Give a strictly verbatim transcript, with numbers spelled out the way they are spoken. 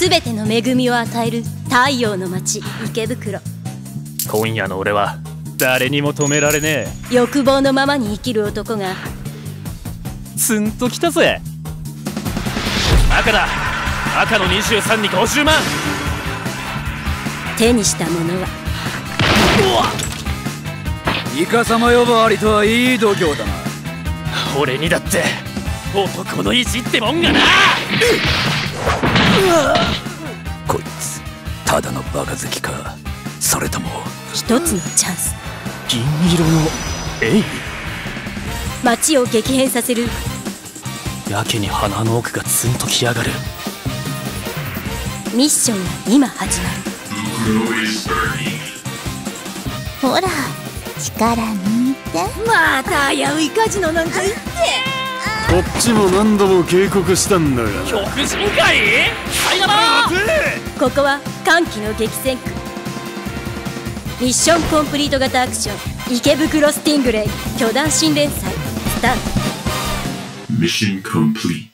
全ての恵みを与える太陽の町池袋。 今夜の俺は誰にも止められねえ。欲望のままに生きる男がツンときたぜ。赤だ。赤のにじゅうさんにごじゅうまん。 手にしたものはイカ様呼ばわりとはいい度胸だな。 俺にだって男の意地ってもんがな。 こいつただのバカ好きか、それとも一つのチャンス。 銀色のエイ。 街を激変させる。 やけに鼻の奥がツンときやがる。 ミッションが今始まる。 ほら力抜いて。 また危ういカジノなんか言って。 こっちも何度も警告したんだが。 極人かい。さよなら。 ここは歓喜の激戦区。ミッションコンプリート型アクション池袋スティングレイ巨大新連載スタート。 Mission complete.